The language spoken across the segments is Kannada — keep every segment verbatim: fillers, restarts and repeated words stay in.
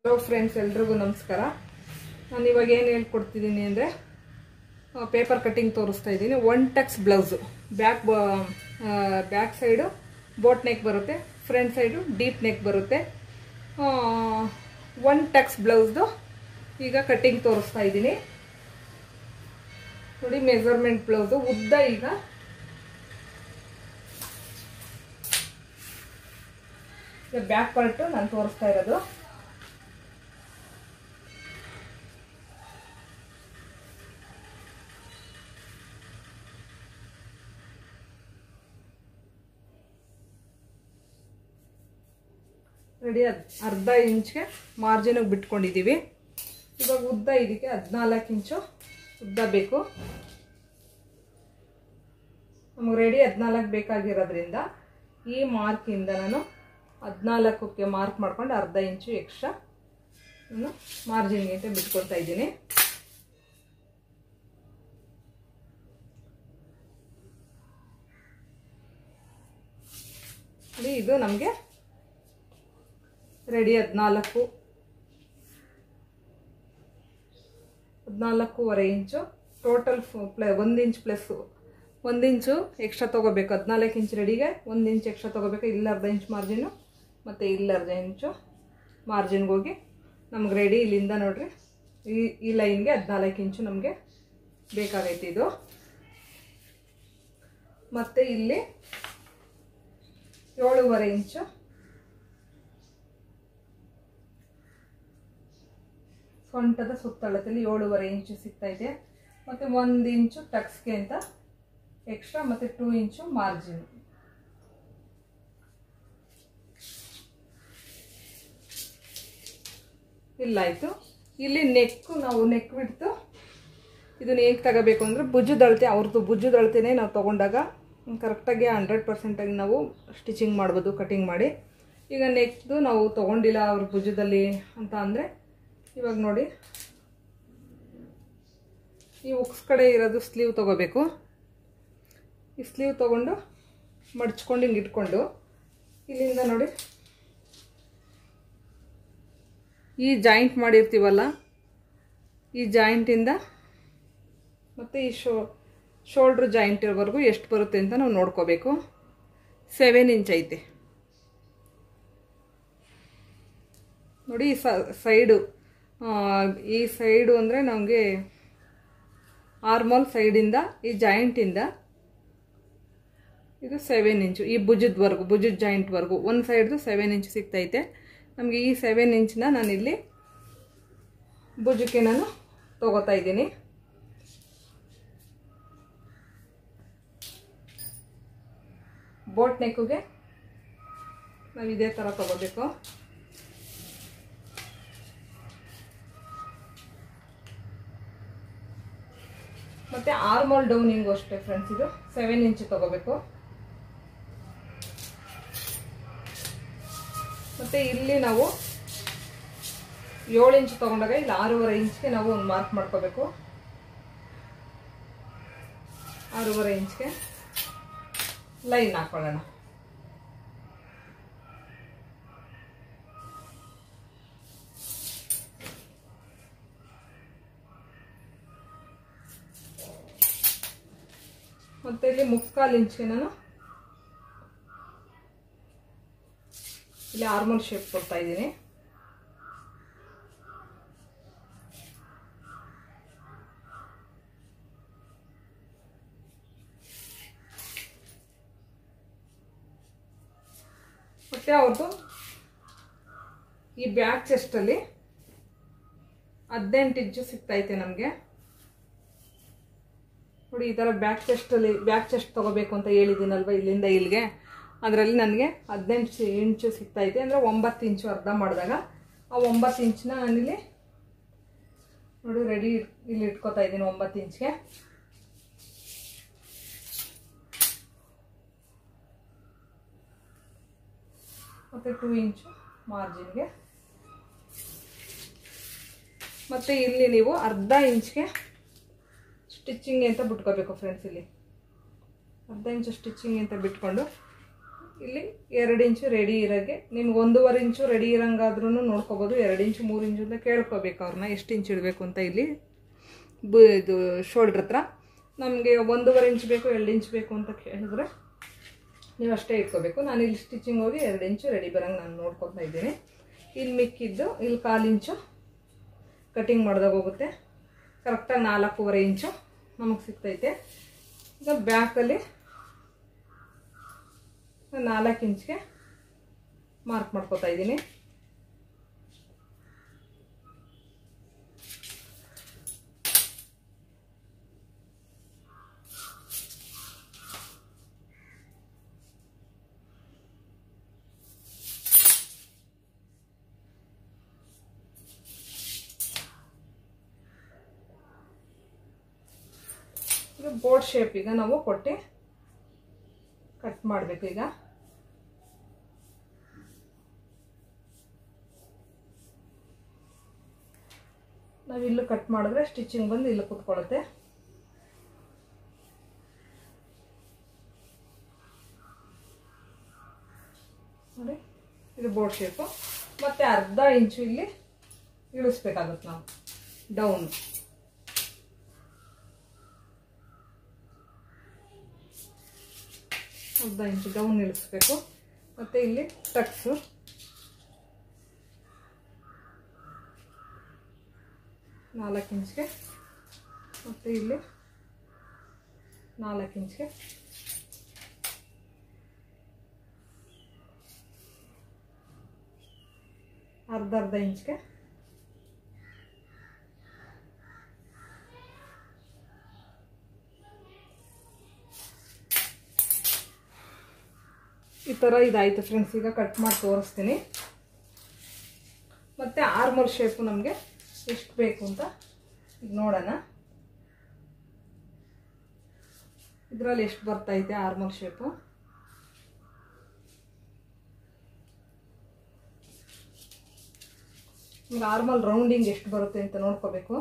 ಹಲೋ ಫ್ರೆಂಡ್ಸ್, ಎಲ್ರಿಗೂ ನಮಸ್ಕಾರ. ನಾನು ಇವಾಗ ಏನು ಹೇಳ್ಕೊಡ್ತಿದ್ದೀನಿ ಅಂದರೆ ಪೇಪರ್ ಕಟ್ಟಿಂಗ್ ತೋರಿಸ್ತಾ ಇದ್ದೀನಿ. One tucks blouse, back back side boat neck ಬರುತ್ತೆ, ಫ್ರಂಟ್ ಸೈಡು ಡೀಪ್ ನೆಕ್ ಬರುತ್ತೆ. ಒನ್ ಟಕ್ಸ್ ಬ್ಲೌಸ್ದು ಈಗ ಕಟ್ಟಿಂಗ್ ತೋರಿಸ್ತಾ ಇದ್ದೀನಿ ನೋಡಿ. ಮೆಜರ್ಮೆಂಟ್ ಬ್ಲೌಸು ಉದ್ದ ಈಗ ಬ್ಯಾಕ್ ಪಾರ್ಟು ನಾನು ತೋರಿಸ್ತಾ ಇರೋದು. ರೆಡಿ ಅರ್ಧ ಇಂಚ್ಗೆ ಮಾರ್ಜಿನಿಗೆ ಬಿಟ್ಕೊಂಡಿದ್ದೀವಿ. ಇವಾಗ ಉದ್ದ ಇದಕ್ಕೆ ಹದಿನಾಲ್ಕು ಇಂಚು ಉದ್ದ ಬೇಕು ನಮಗೆ. ರೆಡಿ ಹದಿನಾಲ್ಕು ಬೇಕಾಗಿರೋದ್ರಿಂದ ಈ ಮಾರ್ಕಿಂದ ನಾನು ಹದಿನಾಲ್ಕಕ್ಕೆ ಮಾರ್ಕ್ ಮಾಡ್ಕೊಂಡು ಅರ್ಧ ಇಂಚು ಎಕ್ಸ್ಟ್ರಾ ನಾನು ಮಾರ್ಜಿನ್ಗೆ ಅಂತ ಬಿಟ್ಕೊಳ್ತಾ ಇದ್ದೀನಿ. ಇದು ನಮಗೆ ರೆಡಿ ಹದಿನಾಲ್ಕು ಹದಿನಾಲ್ಕೂವರೆ ಇಂಚು ಟೋಟಲ್ ಪ್ಲ ಒಂದು ಇಂಚ್ ಪ್ಲಸ್ ಒಂದು ಇಂಚು ಎಕ್ಸ್ಟ್ರಾ ತೊಗೋಬೇಕು. ಹದಿನಾಲ್ಕು ಇಂಚ್ ರೆಡಿಗೆ ಒಂದು ಇಂಚ್ ಎಕ್ಸ್ಟ್ರಾ ತೊಗೋಬೇಕು. ಇಲ್ಲಿ ಅರ್ಧ ಇಂಚ್ ಮಾರ್ಜಿನು ಮತ್ತು ಇಲ್ಲಿ ಅರ್ಧ ಇಂಚು ಮಾರ್ಜಿನ್ಗೆ ಹೋಗಿ ನಮ್ಗೆ ರೆಡಿ ಇಲ್ಲಿಂದ ನೋಡ್ರಿ ಈ ಈ ಲೈನ್ಗೆ ಹದಿನಾಲ್ಕು ಇಂಚು ನಮಗೆ ಬೇಕಾಗೈತಿ ಇದು. ಮತ್ತು ಇಲ್ಲಿ ಏಳೂವರೆ ಇಂಚು ಸೊಂಟದ ಸುತ್ತಳತೆಯಲ್ಲಿ ಏಳೂವರೆ ಇಂಚು ಸಿಗ್ತೈತೆ. ಮತ್ತು ಒಂದು ಇಂಚು ಟಕ್ಸ್ಗೆ ಅಂತ ಎಕ್ಸ್ಟ್ರಾ ಮತ್ತು ಟೂ ಇಂಚು ಮಾರ್ಜಿನ್. ಇಲ್ಲಾಯಿತು. ಇಲ್ಲಿ ನೆಕ್ಕು ನಾವು ನೆಕ್ ಬಿಡ್ತು ಇದನ್ನು ಹೇಗೆ ತಗೋಬೇಕು ಅಂದರೆ ಭುಜದಳತೆ ಅವ್ರದ್ದು ಭುಜದಳತೆನೇ ನಾವು ತೊಗೊಂಡಾಗ ಕರೆಕ್ಟಾಗಿ ಹಂಡ್ರೆಡ್ ಪರ್ಸೆಂಟಾಗಿ ನಾವು ಸ್ಟಿಚಿಂಗ್ ಮಾಡ್ಬೋದು ಕಟಿಂಗ್ ಮಾಡಿ. ಈಗ ನೆಕ್ದು ನಾವು ತೊಗೊಂಡಿಲ್ಲ ಅವ್ರ ಭುಜದಲ್ಲಿ ಅಂತ ಅಂದರೆ ಇವಾಗ ನೋಡಿ ಈ ಉಕ್ಸ್ ಕಡೆ ಇರೋದು ಸ್ಲೀವ್ ತೊಗೋಬೇಕು. ಈ ಸ್ಲೀವ್ ತೊಗೊಂಡು ಮಡ್ಚ್ಕೊಂಡು ಹಿಂಗೆ ಇಟ್ಕೊಂಡು ಇಲ್ಲಿಂದ ನೋಡಿ ಈ ಜಾಯಿಂಟ್ ಮಾಡಿರ್ತೀವಲ್ಲ ಈ ಜಾಯಿಂಟಿಂದ ಮತ್ತು ಈ ಶೋ ಶೋಲ್ಡ್ರ್ ಜಾಯಿಂಟ್ ಇರೋವರೆಗೂ ಎಷ್ಟು ಬರುತ್ತೆ ಅಂತ ನಾವು ನೋಡ್ಕೋಬೇಕು. ಸೆವೆನ್ ಇಂಚ್ ಐತೆ ನೋಡಿ. ಈ ಸೈಡು ಈ ಸೈಡು ಅಂದರೆ ನಮಗೆ ಆರ್ಮೋಲ್ ಸೈಡಿಂದ ಈ ಜಾಯಿಂಟಿಂದ ಇದು ಸೆವೆನ್ ಇಂಚು ಈ ಭುಜದವರೆಗೂ ಭುಜದ ಜಾಯಿಂಟ್ವರೆಗೂ ಒಂದು ಸೈಡ್ದು ಸೆವೆನ್ ಇಂಚ್ ಸಿಗ್ತೈತೆ ನಮಗೆ. ಈ ಸೆವೆನ್ ಇಂಚನ್ನ ನಾನಿಲ್ಲಿ ಭುಜಕ್ಕೆ ನಾನು ತೊಗೋತಾ ಇದ್ದೀನಿ. ಬೋಟ್ ನೆಕ್ಕಿಗೆ ನಾವು ಇದೇ ಥರ ತೊಗೋಬೇಕು. ಮತ್ತು ಆರ್ಮೋಲ್ ಡೌನಿಂಗು ಅಷ್ಟೇ ಫ್ರೆಂಡ್ಸ್, ಇದು ಸೆವೆನ್ ಇಂಚು ತೊಗೋಬೇಕು. ಮತ್ತು ಇಲ್ಲಿ ನಾವು ಏಳು ಇಂಚು ತೊಗೊಂಡಾಗ ಇಲ್ಲಿ ಆರೂವರೆ ಇಂಚ್ಗೆ ನಾವು ಒಂದು ಮಾರ್ಕ್ ಮಾಡ್ಕೋಬೇಕು. ಆರೂವರೆ ಇಂಚ್ಗೆ ಲೈನ್ ಹಾಕೊಳ್ಳೋಣ. ಮತ್ತು ಇಲ್ಲಿ ಮುಕ್ಕಾಲು ಇಂಚ್ಗೆ ನಾನು ಇಲ್ಲಿ ಆರ್ಮೋಲ್ ಶೇಪ್ ಕೊಡ್ತಾ ಇದ್ದೀನಿ. ಮತ್ತು ಅವ್ರದ್ದು ಈ ಬ್ಯಾಕ್ ಚೆಸ್ಟಲ್ಲಿ ಹದಿನೆಂಟು ಇಂಚು ಸಿಗ್ತೈತೆ ನಮಗೆ ನೋಡಿ. ಈ ಥರ ಬ್ಯಾಕ್ ಚೆಸ್ಟಲ್ಲಿ ಬ್ಯಾಕ್ ಚೆಸ್ಟ್ ತೊಗೋಬೇಕು ಅಂತ ಹೇಳಿದ್ದೀನಲ್ವ ಇಲ್ಲಿಂದ ಇಲ್ಲಿಗೆ, ಅದರಲ್ಲಿ ನನಗೆ ಹದಿನೆಂಟು ಇಂಚು ಸಿಗ್ತೈತೆ. ಅಂದರೆ ಒಂಬತ್ತು ಇಂಚು ಅರ್ಧ ಮಾಡಿದಾಗ ಆ ಒಂಬತ್ತು ಇಂಚನ್ನ ನಾನಿಲ್ಲಿ ನೋಡಿ ರೆಡಿ ಇಲ್ಲಿ ಇಟ್ಕೋತಾ ಇದ್ದೀನಿ ಒಂಬತ್ತು ಇಂಚ್ಗೆ. ಮತ್ತು ಟೂ ಇಂಚು ಮಾರ್ಜಿನ್ಗೆ. ಮತ್ತು ಇಲ್ಲಿ ನೀವು ಅರ್ಧ ಇಂಚ್ಗೆ ಸ್ಟಿಚಿಂಗ್ ಅಂತ ಬಿಟ್ಕೋಬೇಕು ಫ್ರೆಂಡ್ಸ್. ಇಲ್ಲಿ ಅರ್ಧ ಇಂಚು ಸ್ಟಿಚಿಂಗ್ ಅಂತ ಬಿಟ್ಕೊಂಡು ಇಲ್ಲಿ ಎರಡು ಇಂಚು ರೆಡಿ ಇರೋಗೆ, ನಿಮ್ಗೆ ಒಂದೂವರೆ ಇಂಚು ರೆಡಿ ಇರೋಂಗಾದ್ರೂ ನೋಡ್ಕೋಬೋದು. ಎರಡು ಇಂಚು ಮೂರು ಇಂಚು ಅಂತ ಕೇಳ್ಕೊಬೇಕು ಅವ್ರನ್ನ ಎಷ್ಟು ಇಂಚು ಇಡಬೇಕು ಅಂತ. ಇಲ್ಲಿ ಬ ಇದು ಶೋಲ್ಡ್ರ್ ಹತ್ರ ನಮಗೆ ಒಂದೂವರೆ ಇಂಚು ಬೇಕು ಎರಡು ಇಂಚು ಬೇಕು ಅಂತ ಕೇಳಿದ್ರೆ ನೀವು ಅಷ್ಟೇ ಇಟ್ಕೋಬೇಕು. ನಾನು ಇಲ್ಲಿ ಸ್ಟಿಚಿಂಗ್ ಹೋಗಿ ಎರಡು ಇಂಚು ರೆಡಿ ಬರೋಂಗೆ ನಾನು ನೋಡ್ಕೊತಾ ಇದ್ದೀನಿ. ಇಲ್ಲಿ ಮಿಕ್ಕಿದ್ದು ಇಲ್ಲಿ ಕಾಲು ಇಂಚು ಕಟಿಂಗ್ ಮಾಡಿದಾಗ ಹೋಗುತ್ತೆ. ಕರೆಕ್ಟಾಗಿ ನಾಲ್ಕೂವರೆ ಇಂಚು ನಮಗೆ ಸಿಗ್ತೈತೆ. ಈಗ ಬ್ಯಾಕಲ್ಲಿ ನಾಲ್ಕು ಇಂಚ್ಗೆ ಮಾರ್ಕ್ ಮಾಡ್ಕೊತಾ ಇದ್ದೀನಿ. ಈಗ ಬೋರ್ಡ್ ಶೇಪ್ ಈಗ ನಾವು ಕೊಟ್ಟು ಕಟ್ ಮಾಡಬೇಕು. ಈಗ ನಾವು ಇಲ್ಲೂ ಕಟ್ ಮಾಡಿದ್ರೆ ಸ್ಟಿಚಿಂಗ್ ಬಂದು ಇಲ್ಲಿ ಕೂತ್ಕೊಳ್ಳುತ್ತೆ. ನೋಡಿ ಇದು ಬೋರ್ಡ್ ಶೇಪು. ಮತ್ತೆ ಅರ್ಧ ಇಂಚು ಇಲ್ಲಿ ಇಳಿಸ್ಬೇಕಾಗುತ್ತೆ ನಾವು ಡೌನ್. ಅರ್ಧ ಇಂಚು ಡೌನ್ ಇಳಿಸ್ಬೇಕು. ಮತ್ತು ಇಲ್ಲಿ ಟಕ್ಸು ನಾಲ್ಕು ಇಂಚ್ಗೆ ಮತ್ತು ಇಲ್ಲಿ ನಾಲ್ಕು ಇಂಚ್ಗೆ ಅರ್ಧ ಅರ್ಧ ಇಂಚ್ಗೆ ಈ ಥರ ಇದಾಯಿತು ಫ್ರೆಂಡ್ಸ್. ಈಗ ಕಟ್ ಮಾಡಿ ತೋರಿಸ್ತೀನಿ. ಮತ್ತು ಆರ್ಮೋಲ್ ಶೇಪು ನಮಗೆ ಎಷ್ಟು ಬೇಕು ಅಂತ ಈಗ ನೋಡೋಣ. ಇದರಲ್ಲಿ ಎಷ್ಟು ಬರ್ತೈತೆ ಆರ್ಮೋಲ್ ಶೇಪು. ಈಗ ಆರ್ಮೋಲ್ ರೌಂಡಿಂಗ್ ಎಷ್ಟು ಬರುತ್ತೆ ಅಂತ ನೋಡ್ಕೋಬೇಕು.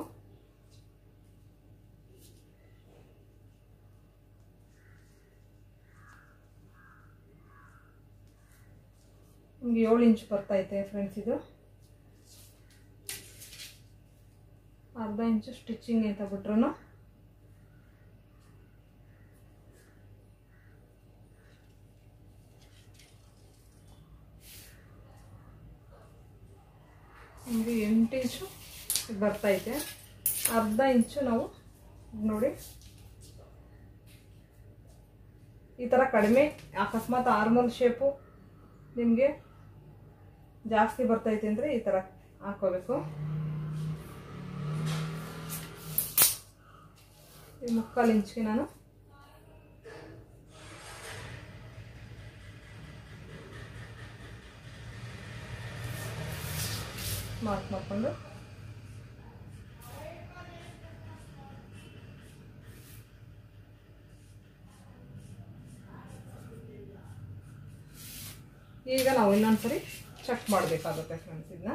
ನಿಮಗೆ ಏಳು ಇಂಚು ಬರ್ತೈತೆ ಫ್ರೆಂಡ್ಸ್. ಇದು ಅರ್ಧ ಇಂಚು ಸ್ಟಿಚಿಂಗ್ ಅಂತ ಬಿಟ್ರು ನಮಗೆ ಎಂಟು ಇಂಚು ಬರ್ತೈತೆ. ಅರ್ಧ ಇಂಚು ನಾವು ನೋಡಿ ಈ ಥರ ಕಡಿಮೆ, ಅಕಸ್ಮಾತ್ ಆರ್ಮೋಲ್ ಶೇಪು ನಿಮಗೆ ಜಾಸ್ತಿ ಬರ್ತೈತೆ ಅಂದರೆ ಈ ಥರ ಹಾಕೋಬೇಕು. ಈ ಮುಕ್ಕಾಲು ಇಂಚಿಗೆ ನಾನು ಮಾರ್ಕ್ ಮಾಡಿಕೊಂಡು ಈಗ ನಾವು ಇನ್ನೊಂದ್ಸರಿ ಚೆಕ್ ಮಾಡಬೇಕಾಗುತ್ತೆ ಫ್ರೆಂಡ್ಸ್. ಇದನ್ನ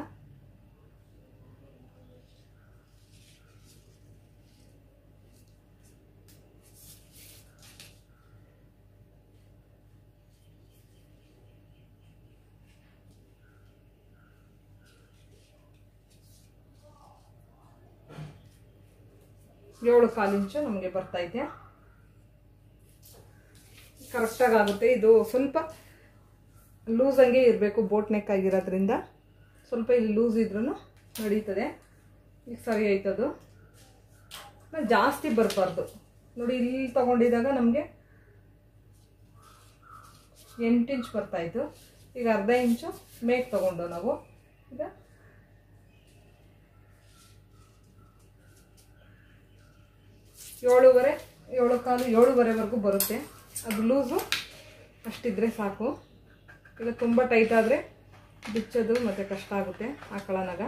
ಏಳು ಕಾಲು ಇಂಚು ನಮಗೆ ಬರ್ತೈತೆ. ಕರೆಕ್ಟಾಗಿ ಆಗುತ್ತೆ. ಇದು ಸ್ವಲ್ಪ ಲೂಸ್ ಹಂಗೆ ಇರಬೇಕು, ಬೋಟ್ ನೆಕ್ ಆಗಿರೋದ್ರಿಂದ ಸ್ವಲ್ಪ ಇಲ್ಲಿ ಲೂಸ್ ಇದ್ರೂ ನಡೀತದೆ. ಈಗ ಸರಿ ಆಯ್ತದು. ಜಾಸ್ತಿ ಬರಬಾರ್ದು ನೋಡಿ. ಇಲ್ಲಿ ತಗೊಂಡಿದ್ದಾಗ ನಮಗೆ ಎಂಟು ಇಂಚು ಬರ್ತಾಯಿತ್ತು. ಈಗ ಅರ್ಧ ಇಂಚು ಮೇಕ್ ತಗೊಂಡು ನಾವು ಈಗ ಏಳುವರೆ ಏಳು ಕಾಲು ಏಳುವರೆವರೆಗೂ ಬರುತ್ತೆ. ಅದು ಲೂಸು ಅಷ್ಟಿದ್ರೆ ಸಾಕು. ಈಗ ತುಂಬ ಟೈಟ್ ಆದರೆ ಬಿಚ್ಚೋದು ಮತ್ತು ಕಷ್ಟ ಆಗುತ್ತೆ ಹಾಕೊಳ್ಳೋನಾಗ.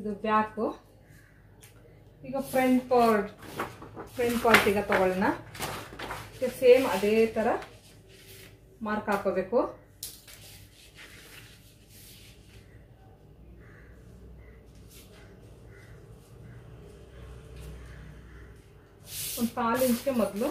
ಇದು ಬ್ಯಾಕು. ಈಗ ಫ್ರಂಟ್ ಪಾರ್ಟ್ ಫ್ರಂಟ್ ಪಾರ್ಟ್ ಈಗ ತಗೊಳ್ಳೋಣ. ಸೇಮ್ ಅದೇ ಥರ ಮಾರ್ಕ್ ಹಾಕೋಬೇಕು. ಒಂದು ಕಾಲು ಇಂಚ್ಗೆ ಮೊದಲು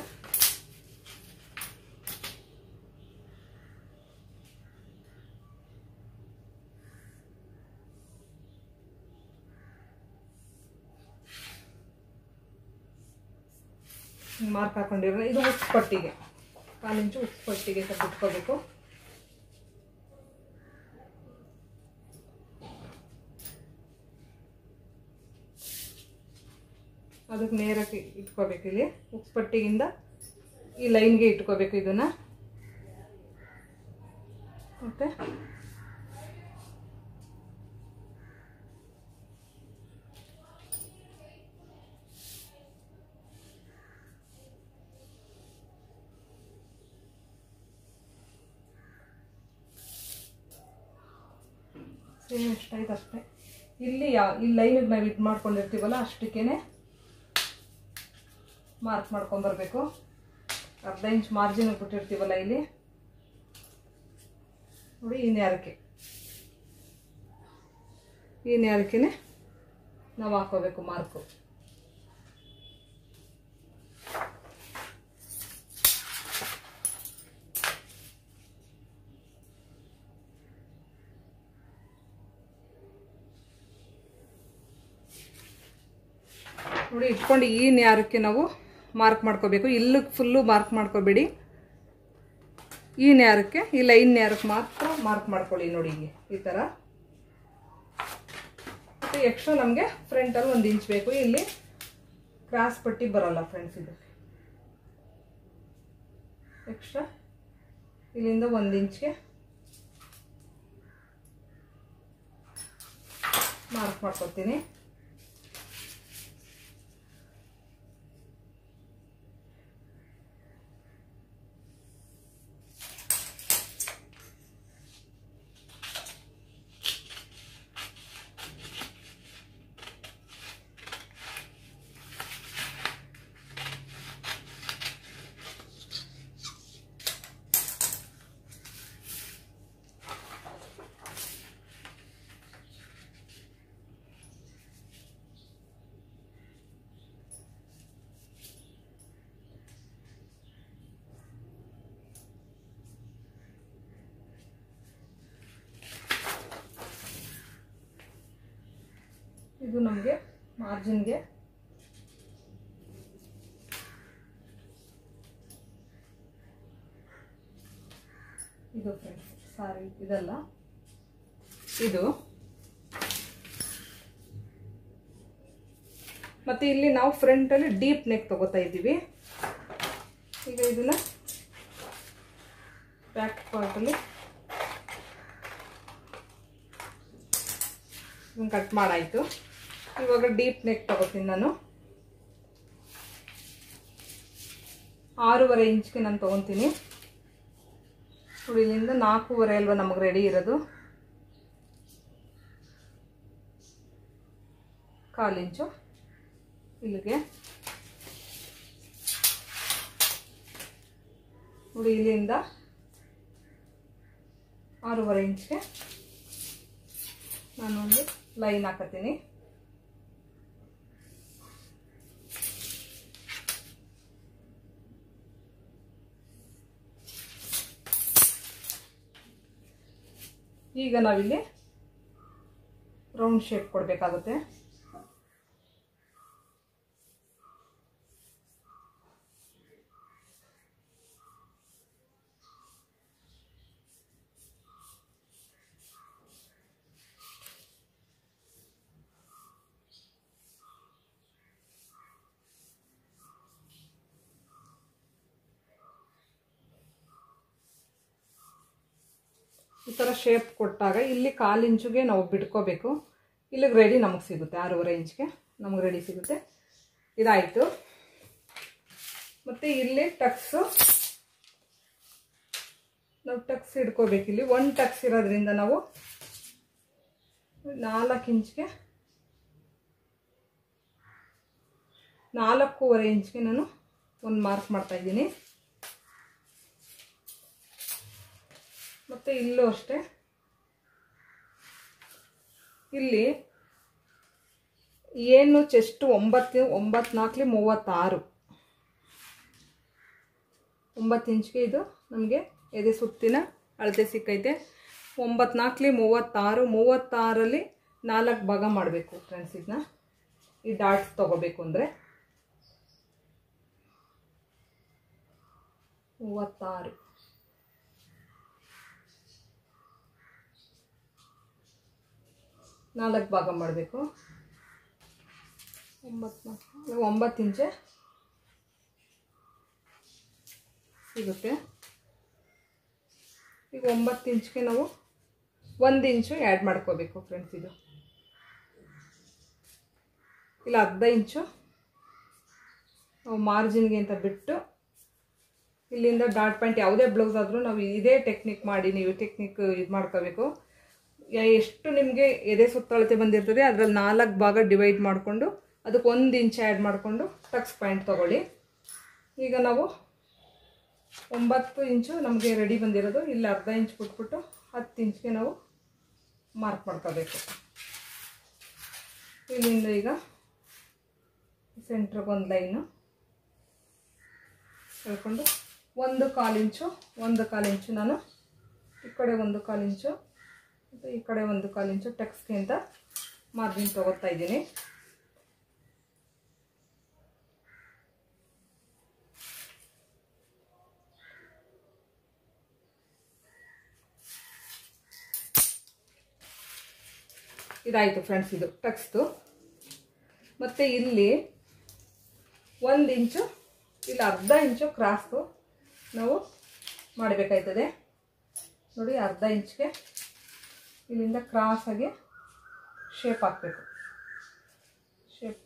ಮಾರ್ಕ್ ಹಾಕೊಂಡಿರೋ ಇದು ಉಕ್ಸ್ ಪಟ್ಟಿಗೆ ಕಾಲು ಇಂಚು ಉಕ್ಸ್ ಪಟ್ಟಿಗೆ ಬಿಟ್ಕೋಬೇಕು. ಅದಕ್ಕೆ ನೇರಕ್ಕೆ ಇಟ್ಕೋಬೇಕು. ಇಲ್ಲಿ ಉಕ್ಸ್ ಪಟ್ಟಿಗಿಂದ ಈ ಲೈನ್ಗೆ ಇಟ್ಕೋಬೇಕು ಇದನ್ನ. ಮತ್ತೆ ಸೇಮ್ ಎಷ್ಟಾಯ್ತು ಅಷ್ಟೇ. ಇಲ್ಲಿ ಯಾ ಈ ಲೈನಿಗೆ ನಾವು ಇದು ಮಾಡ್ಕೊಂಡಿರ್ತೀವಲ್ಲ ಅಷ್ಟಕ್ಕೇನೆ ಮಾರ್ಕ್ ಮಾಡ್ಕೊಂಬರ್ಬೇಕು. ಅರ್ಧ ಇಂಚ್ ಮಾರ್ಜಿನ್ ಬಿಟ್ಟಿರ್ತೀವಲ್ಲ ಇಲ್ಲಿ ನೋಡಿ, ಈ ನ್ಯಾರಕ್ಕೆ ಈ ನ್ಯಾರಕ್ಕೆನೆ ನಾವು ಹಾಕೋಬೇಕು ಮಾರ್ಕು. ನೋಡಿ ಇಟ್ಕೊಂಡು ಈ ನ್ಯಾರಕ್ಕೆ ನಾವು ಮಾರ್ಕ್ ಮಾಡ್ಕೋಬೇಕು. ಇಲ್ಲೂ ಫುಲ್ಲು ಮಾರ್ಕ್ ಮಾಡ್ಕೋಬೇಡಿ. ಈ ನ್ಯಾರಕ್ಕೆ ಈ ಲೈನ್ ನ್ಯಾರಕ್ಕೆ ಮಾತ್ರ ಮಾರ್ಕ್ ಮಾಡ್ಕೊಳ್ಳಿ. ನೋಡಿ ಹೀಗೆ ಈ ಥರ. ಮತ್ತು ಎಕ್ಸ್ಟ್ರಾ ನಮಗೆ ಫ್ರಂಟಲ್ಲಿ ಒಂದು ಇಂಚ್ ಬೇಕು. ಇಲ್ಲಿ ಕ್ರಾಸ್ ಪಟ್ಟಿ ಬರೋಲ್ಲ ಫ್ರೆಂಡ್ಸ್. ಇದು ಎಕ್ಸ್ಟ್ರಾ ಇಲ್ಲಿಂದ ಒಂದು ಇಂಚ್ಗೆ ಮಾರ್ಕ್ ಮಾಡ್ಕೊತೀನಿ. ಇದು ನಮಗೆ ಮಾರ್ಜಿನ್ಗೆ ಇದು ಫ್ರೆಂಡ್ಸ್ ಸಾರಿ ಇದಲ್ಲ ಇದು. ಮತ್ತೆ ಇಲ್ಲಿ ನಾವು ಫ್ರಂಟ್ ಅಲ್ಲಿ ಡೀಪ್ ನೆಕ್ ತಗೋತಾ ಇದ್ದೀವಿ. ಈಗ ಇದನ್ನ ಬ್ಯಾಕ್ ಪಾರ್ಟ್ ಅಲ್ಲಿ ಕಟ್ ಮಾಡಾಯ್ತು. ಇವಾಗ ಡೀಪ್ ನೆಕ್ ತಗೋತೀನಿ ನಾನು. ಆರೂವರೆ ಇಂಚ್ಗೆ ನಾನು ತಗೊತೀನಿ. ನೋಡಿ ಇಲ್ಲಿಂದ ನಾಲ್ಕೂವರೆ ಅಲ್ವಾ ನಮಗೆ ರೆಡಿ ಇರೋದು. ಕಾಲು ಇಂಚು ಇಲ್ಲಿಗೆ ನೋಡಿ, ಇಲ್ಲಿಂದ ಆರೂವರೆ ಇಂಚ್ಗೆ ನಾನೊಂದು ಲೈನ್ ಹಾಕತ್ತೀನಿ. ಈಗ ನಾವಿಲ್ಲಿ ರೌಂಡ್ ಶೇಪ್ ಕೊಡಬೇಕಾಗುತ್ತೆ. ಈ ಥರ ಶೇಪ್ ಕೊಟ್ಟಾಗ ಇಲ್ಲಿ ಕಾಲು ಇಂಚಿಗೆ ನಾವು ಬಿಡ್ಕೋಬೇಕು. ಇಲ್ಲಿಗೆ ರೆಡಿ ನಮಗೆ ಸಿಗುತ್ತೆ. ಆರೂವರೆ ಇಂಚ್ಗೆ ನಮಗೆ ರೆಡಿ ಸಿಗುತ್ತೆ. ಇದಾಯಿತು. ಮತ್ತು ಇಲ್ಲಿ ಟಕ್ಸು ನಾವು ಟಕ್ಸ್ ಹಿಡ್ಕೋಬೇಕು. ಇಲ್ಲಿ ಒಂದು ಟಕ್ಸ್ ಇರೋದ್ರಿಂದ ನಾವು ನಾಲ್ಕು ಇಂಚ್ಗೆ ನಾಲ್ಕೂವರೆ ಇಂಚ್ಗೆ ನಾನು ಒಂದು ಮಾರ್ಕ್ ಮಾಡ್ತಾಯಿದ್ದೀನಿ. ಮತ್ತು ಇಲ್ಲೂ ಅಷ್ಟೇ, ಇಲ್ಲಿ ಏನು ಚೆಸ್ಟು ಒಂಬತ್ತು ಒಂಬತ್ತು ನಾಲ್ಕಲಿ ಮೂವತ್ತಾರು, ಒಂಬತ್ತು ಇಂಚ್ಗೆ ಇದು ನಮಗೆ ಎದೆ ಸುತ್ತಿನ ಅಳತೆ ಸಿಕ್ಕೈತೆ. ಒಂಬತ್ತು ನಾಲ್ಕಲಿ ಮೂವತ್ತಾರು, ಮೂವತ್ತಾರಲ್ಲಿ ನಾಲ್ಕು ಭಾಗ ಮಾಡಬೇಕು ಫ್ರೆಂಡ್ಸ್. ಇದನ್ನ ಈ ಡಾಟ್ಸ್ ತೊಗೋಬೇಕು ಅಂದರೆ ಮೂವತ್ತಾರು, ನಾಲ್ಕು ಭಾಗ ಮಾಡಬೇಕು. ಒಂಬತ್ತು ಒಂಬತ್ತು ಇಂಚೆ ಸಿಗುತ್ತೆ. ಈಗ ಒಂಬತ್ತು ಇಂಚ್ಗೆ ನಾವು ಒಂದು ಇಂಚು ಆ್ಯಡ್ ಮಾಡ್ಕೋಬೇಕು ಫ್ರೆಂಡ್ಸ್. ಇದು ಇಲ್ಲ ಅರ್ಧ ಇಂಚು ನಾವು ಮಾರ್ಜಿನ್ಗೆ ಅಂತ ಬಿಟ್ಟು ಇಲ್ಲಿಂದ ಡಾಟ್ ಪಾಯಿಂಟ್ ಯಾವುದೇ ಬ್ಲೌಸ್ ಆದರೂ ನಾವು ಇದೇ ಟೆಕ್ನಿಕ್ ಮಾಡಿ ನೀವು ಟೆಕ್ನಿಕ್ ಇದು ಮಾಡ್ಕೋಬೇಕು. ಎಷ್ಟು ನಿಮಗೆ ಎದೆ ಸುತ್ತಳತೆ ಬಂದಿರ್ತದೆ ಅದರಲ್ಲಿ ನಾಲ್ಕು ಭಾಗ ಡಿವೈಡ್ ಮಾಡಿಕೊಂಡು ಅದಕ್ಕೆ ಒಂದು ಇಂಚ್ ಆ್ಯಡ್ ಮಾಡಿಕೊಂಡು ಟಕ್ಸ್ ಪಾಯಿಂಟ್ ತೊಗೊಳ್ಳಿ. ಈಗ ನಾವು ಒಂಬತ್ತು ಇಂಚು ನಮಗೆ ರೆಡಿ ಬಂದಿರೋದು, ಇಲ್ಲಿ ಅರ್ಧ ಇಂಚ್ ಬಿಟ್ಬಿಟ್ಟು ಹತ್ತು ಇಂಚ್ಗೆ ನಾವು ಮಾರ್ಕ್ ಮಾಡ್ಕೋಬೇಕು. ಇಲ್ಲಿಂದ ಈಗ ಸೆಂಟ್ರಿಗೆ ಒಂದು ಲೈನು ಹೇಳ್ಕೊಂಡು ಒಂದು ಕಾಲು ಇಂಚು ಒಂದು ಕಾಲು ಇಂಚು ನಾನು ಈ ಕಡೆ ಒಂದು ಕಾಲು ಇಂಚು ಮತ್ತು ಈ ಕಡೆ ಒಂದು ಕಾಲು ಇಂಚು ಟಕ್ಸ್ಗೆ ಅಂತ ಮಾರ್ಜಿನ್ ತೊಗೊತಾ ಇದ್ದೀನಿ. ಇದಾಯಿತು ಫ್ರೆಂಡ್ಸ್ ಇದು ಟಕ್ಸ್ದು. ಮತ್ತು ಇಲ್ಲಿ ಒಂದು ಇಂಚು ಇಲ್ಲಿ ಅರ್ಧ ಇಂಚು ಕ್ರಾಸು ನಾವು ಮಾಡಬೇಕಾಯ್ತದೆ ನೋಡಿ. ಅರ್ಧ ಇಂಚ್ಗೆ ಇಲ್ಲಿಂದ ಕ್ರಾಸಾಗಿ ಶೇಪ್ ಹಾಕಬೇಕು. ಶೇಪ್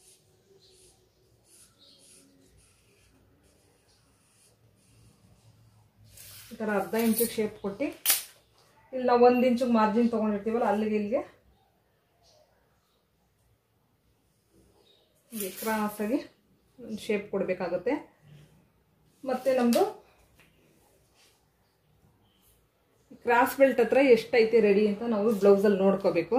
ಈ ಥರ ಅರ್ಧ ಇಂಚಿಗೆ ಶೇಪ್ ಕೊಟ್ಟು ಇಲ್ಲಿ ನಾವು ಒಂದು ಇಂಚಿಗೆ ಮಾರ್ಜಿನ್ ತೊಗೊಂಡಿರ್ತೀವಲ್ಲ ಅಲ್ಲಿಗೆ ಇಲ್ಲಿಗೆ ಹೀಗೆ ಕ್ರಾಸಾಗಿ ಒಂದು ಶೇಪ್ ಕೊಡಬೇಕಾಗುತ್ತೆ. ಮತ್ತು ನಮ್ಮದು ಕ್ರಾಸ್ ಬೆಲ್ಟ್ ಹತ್ರ ಎಷ್ಟೈತೆ ರೆಡಿ ಅಂತ ನಾವು ಬ್ಲೌಸಲ್ಲಿ ನೋಡ್ಕೋಬೇಕು.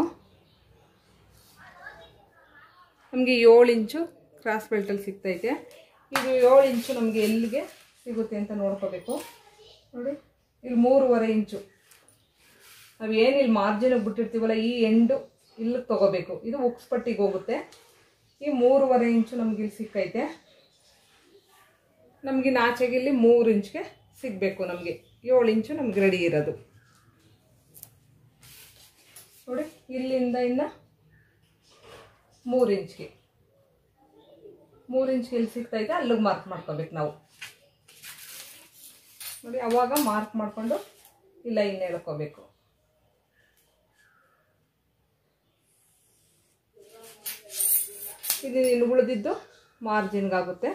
ನಮಗೆ ಏಳು ಇಂಚು ಕ್ರಾಸ್ ಬೆಲ್ಟಲ್ಲಿ ಸಿಗ್ತೈತೆ. ಇದು ಏಳು ಇಂಚು ನಮಗೆ ಎಲ್ಲಿಗೆ ಸಿಗುತ್ತೆ ಅಂತ ನೋಡ್ಕೋಬೇಕು ನೋಡಿ. ಇಲ್ಲಿ ಮೂರುವರೆ ಇಂಚು ನಾವು ಏನು ಇಲ್ಲಿ ಮಾರ್ಜಿನಿಗೆ ಬಿಟ್ಟಿರ್ತೀವಲ್ಲ ಈ ಎಂಡು ಇಲ್ಲಿಗೆ ತೊಗೋಬೇಕು. ಇದು ಉಕ್ಸ್ ಪಟ್ಟಿಗೆ ಹೋಗುತ್ತೆ. ಈ ಮೂರುವರೆ ಇಂಚು ನಮ್ಗೆ ಇಲ್ಲಿ ಸಿಕ್ಕೈತೆ. ನಮಗೆ ನಾಚೆಗೆ ಇಲ್ಲಿ ಮೂರು ಇಂಚ್ಗೆ ಸಿಗಬೇಕು. ನಮಗೆ ಏಳು ಇಂಚು ನಮ್ಗೆ ರೆಡಿ ಇರೋದು ನೋಡಿ. ಇಲ್ಲಿಂದ ಇನ್ನು ಮೂರು ಇಂಚ್ಗೆ ಮೂರು ಇಂಚ್ಗೆ ಇಲ್ಲಿ ಸಿಗ್ತೈತೆ ಅಲ್ಲಿಗೆ ಮಾರ್ಕ್ ಮಾಡ್ಕೋಬೇಕು ನಾವು ನೋಡಿ. ಅವಾಗ ಮಾರ್ಕ್ ಮಾಡಿಕೊಂಡು ಈ ಲೈನ್ ಎಳ್ಕೋಬೇಕು. ಇದು ಇಲ್ಲಿ ಉಳಿದಿದ್ದು ಮಾರ್ಜಿನ್ಗಾಗುತ್ತೆ.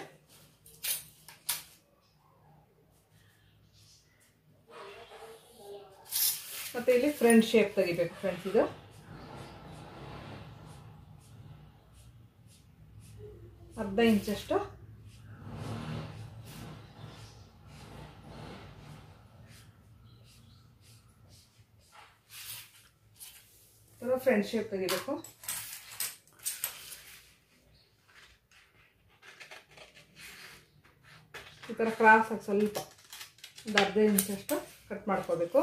ಮತ್ತು ಇಲ್ಲಿ ಫ್ರಂಟ್ ಶೇಪ್ ತೆಗಿಬೇಕು ಫ್ರೆಂಡ್ಸ್. ಇದು ಅರ್ಧ ಇಂಚಷ್ಟು ಫ್ರಂಟ್ ಶೇಪ್ ತೆಗಿಬೇಕು. ಈ ಥರ ಕ್ರಾಸ್ ಆಗಿ ಸ್ವಲ್ಪ ಒಂದು ಅರ್ಧ ಇಂಚಷ್ಟು ಕಟ್ ಮಾಡ್ಕೋಬೇಕು.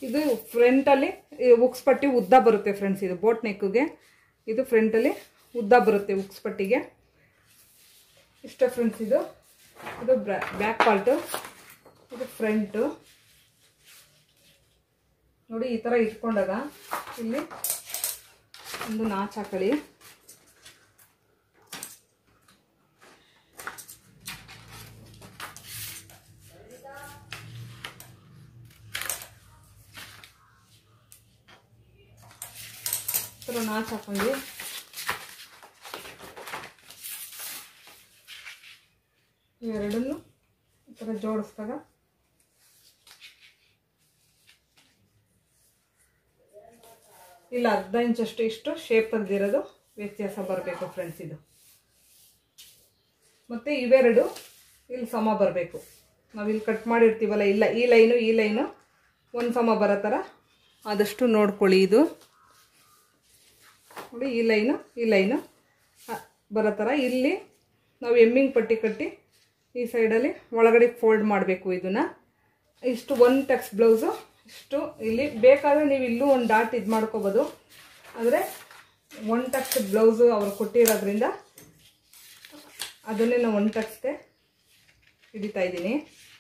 ಇದು ಫ್ರಂಟಲ್ಲಿ ಉಕ್ಸ್ ಪಟ್ಟಿ ಉದ್ದ ಬರುತ್ತೆ ಫ್ರೆಂಡ್ಸ್. ಇದು ಬೋಟ್ ನೆಕ್ಗೆ ಇದು ಫ್ರಂಟಲ್ಲಿ ಉದ್ದ ಬರುತ್ತೆ ಉಕ್ಸ್ ಪಟ್ಟಿಗೆ. ಇಷ್ಟ ಫ್ರೆಂಡ್ಸ್. ಇದು ಇದು ಬ್ಯಾಕ್ ಪಾರ್ಟು, ಇದು ಫ್ರಂಟು. ನೋಡಿ ಈ ಥರ ಇಟ್ಕೊಂಡಾಗ ಇಲ್ಲಿ ಒಂದು ನಾಚ್ ಹಾಕೊಳ್ಳಿ. ಈ ಥರ ನಾಚ್ ಹಾಕೊಂಡು ಇವೆರಡನ್ನು ಈ ಥರ ಜೋಡಿಸಿದಾಗ ಇಲ್ಲ ಅರ್ಧ ಇಂಚಷ್ಟು ಇಷ್ಟು ಶೇಪ್ ತೆಗೆದಿರೋದು ವ್ಯತ್ಯಾಸ ಬರಬೇಕು ಫ್ರೆಂಡ್ಸ್. ಇದು ಮತ್ತು ಇವೆರಡು ಇಲ್ಲಿ ಸಮ ಬರಬೇಕು. ನಾವಿಲ್ಲಿ ಕಟ್ ಮಾಡಿರ್ತೀವಲ್ಲ, ಇಲ್ಲ ಈ ಲೈನು ಈ ಲೈನು ಒಂದು ಸಮ ಬರೋ ಥರ ಆದಷ್ಟು ನೋಡ್ಕೊಳ್ಳಿ. ಇದು ನೋಡಿ ಈ ಲೈನು ಈ ಲೈನು ಬರೋ ಥರ ಇಲ್ಲಿ ನಾವು ಎಮ್ಮಿಂಗ್ ಪಟ್ಟಿ ಕಟ್ಟಿ ಈ ಸೈಡಲ್ಲಿ ಒಳಗಡೆ ಫೋಲ್ಡ್ ಮಾಡಬೇಕು. ಇದನ್ನು ಇಷ್ಟು ಒಂದು ಟಕ್ಸ್ ಬ್ಲೌಸು ಇಷ್ಟು. ಇಲ್ಲಿ ಬೇಕಾದರೆ ನೀವು ಇಲ್ಲೂ ಒಂದು ಡಾಟ್ ಇದು ಮಾಡ್ಕೋಬೋದು. ಆದರೆ ಒನ್ ಟಕ್ಸ್ ಬ್ಲೌಸು ಅವ್ರು ಕೊಟ್ಟಿರೋದ್ರಿಂದ ಅದನ್ನೇ ನಾನು ಒನ್ ಟಕ್ಸ್ಗೆ ಹಿಡಿತಾ ಇದ್ದೀನಿ.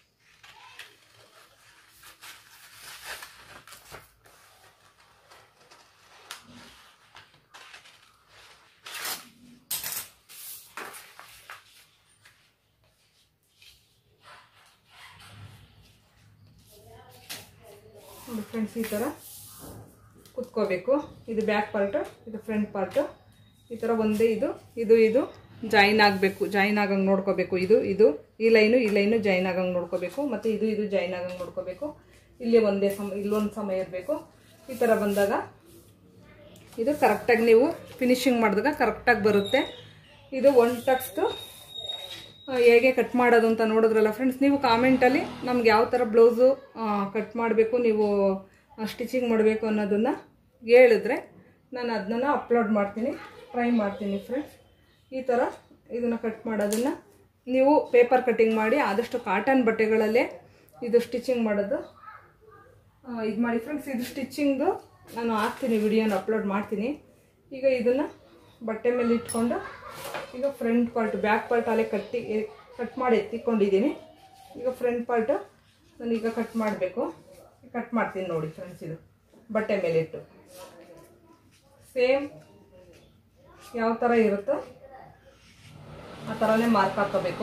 ನೋಡಿ ಫ್ರೆಂಡ್ಸ್, ಈ ಥರ ಕುತ್ಕೋಬೇಕು. ಇದು ಬ್ಯಾಕ್ ಪಾರ್ಟು, ಇದು ಫ್ರಂಟ್ ಪಾರ್ಟು. ಈ ಥರ ಒಂದೇ ಇದು ಇದು ಇದು ಜಾಯಿನ್ ಆಗಬೇಕು, ಜಾಯಿನ್ ಆಗಂಗೆ ನೋಡ್ಕೋಬೇಕು. ಇದು ಇದು ಈ ಲೈನು ಈ ಲೈನು ಜಾಯಿನ್ ಆಗಂಗೆ ನೋಡ್ಕೋಬೇಕು. ಮತ್ತು ಇದು ಇದು ಜಾಯಿನ್ ಆಗಂಗೆ ನೋಡ್ಕೋಬೇಕು. ಇಲ್ಲಿ ಒಂದೇ ಸಮ ಇಲ್ಲೊಂದು ಸಮ ಇರಬೇಕು. ಈ ಥರ ಬಂದಾಗ ಇದು ಕರೆಕ್ಟಾಗಿ ನೀವು ಫಿನಿಶಿಂಗ್ ಮಾಡಿದಾಗ ಕರೆಕ್ಟಾಗಿ ಬರುತ್ತೆ. ಇದು ಒನ್ ಟಕ್ಸ್ದು ಹೇಗೆ ಕಟ್ ಮಾಡೋದು ಅಂತ ನೋಡಿದ್ರಲ್ಲ ಫ್ರೆಂಡ್ಸ್. ನೀವು ಕಾಮೆಂಟಲ್ಲಿ ನಮ್ಗೆ ಯಾವ ಥರ ಬ್ಲೌಸು ಕಟ್ ಮಾಡಬೇಕು, ನೀವು ಸ್ಟಿಚಿಂಗ್ ಮಾಡಬೇಕು ಅನ್ನೋದನ್ನು ಹೇಳಿದ್ರೆ ನಾನು ಅದನ್ನ ಅಪ್ಲೋಡ್ ಮಾಡ್ತೀನಿ, ಟ್ರೈ ಮಾಡ್ತೀನಿ ಫ್ರೆಂಡ್ಸ್. ಈ ಥರ ಇದನ್ನು ಕಟ್ ಮಾಡೋದನ್ನು ನೀವು ಪೇಪರ್ ಕಟ್ಟಿಂಗ್ ಮಾಡಿ ಆದಷ್ಟು ಕಾಟನ್ ಬಟ್ಟೆಗಳಲ್ಲೇ ಇದು ಸ್ಟಿಚಿಂಗ್ ಮಾಡೋದು ಇದು ಮಾಡಿ ಫ್ರೆಂಡ್ಸ್. ಇದು ಸ್ಟಿಚಿಂಗ್ದು ನಾನು ಹಾಕ್ತೀನಿ, ವಿಡಿಯೋನ ಅಪ್ಲೋಡ್ ಮಾಡ್ತೀನಿ. ಈಗ ಇದನ್ನು ಬಟ್ಟೆ ಮೇಲೆ ಇಟ್ಕೊಂಡು ಈಗ ಫ್ರಂಟ್ ಪಾರ್ಟ್ ಬ್ಯಾಕ್ ಪಾರ್ಟ್ ಅಲ್ಲೇ ಕಟ್ಟಿ ಕಟ್ ಮಾಡಿ ಎತ್ತಿಕೊಂಡಿದ್ದೀನಿ. ಈಗ ಫ್ರಂಟ್ ಪಾರ್ಟು ನಾನೀಗ ಕಟ್ ಮಾಡಬೇಕು. ಕಟ್ ಮಾಡ್ತೀನಿ ನೋಡಿ ಫ್ರೆಂಡ್ಸ್. ಇದು ಬಟ್ಟೆ ಮೇಲೆ ಇಟ್ಟು ಸೇಮ್ ಯಾವ ಥರ ಇರುತ್ತೋ ಆ ಥರನೇ ಮಾರ್ಕ್ ಹಾಕೋಬೇಕು.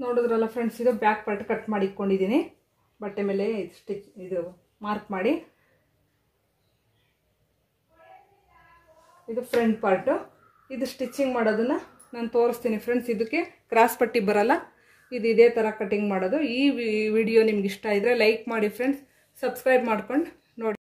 ನೋಡಿದ್ರಲ್ಲ ಫ್ರೆಂಡ್ಸ್, ಇದು ಬ್ಯಾಕ್ ಪಾರ್ಟ್ ಕಟ್ ಮಾಡಿ ಇಟ್ಕೊಂಡಿದ್ದೀನಿ. ಬಟ್ಟೆ ಮೇಲೆ ಸ್ಟಿಚ್ ಇದು ಮಾರ್ಕ್ ಮಾಡಿ. ಇದು ಫ್ರಂಟ್ ಪಾರ್ಟು. ಇದು ಸ್ಟಿಚಿಂಗ್ ಮಾಡೋದನ್ನು ನಾನು ತೋರಿಸ್ತೀನಿ ಫ್ರೆಂಡ್ಸ್. ಇದಕ್ಕೆ ಕ್ರಾಸ್ ಪಟ್ಟಿ ಬರಲ್ಲ, ಇದು ಇದೇ ಥರ ಕಟಿಂಗ್ ಮಾಡೋದು. ಈ ವಿಡಿಯೋ ನಿಮ್ಗೆ ಇಷ್ಟ ಇದ್ದರೆ ಲೈಕ್ ಮಾಡಿ ಫ್ರೆಂಡ್ಸ್, ಸಬ್ಸ್ಕ್ರೈಬ್ ಮಾಡ್ಕೊಂಡು